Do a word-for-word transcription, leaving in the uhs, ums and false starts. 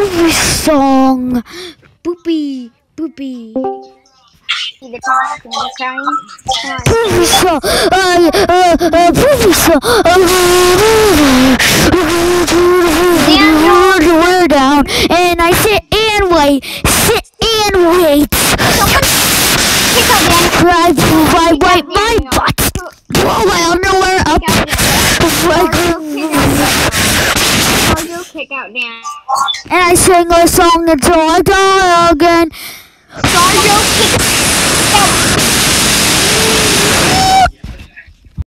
poopy song. Poopy, poopy. The time, the time. Poopy song. Uh, uh, uh, poopy song. We're down, and I sit and wait, sit and wait. I, I wipe my butt. Oh, well, nowhere up. Kick out Dan. And I sing a song until I die again. Kick out.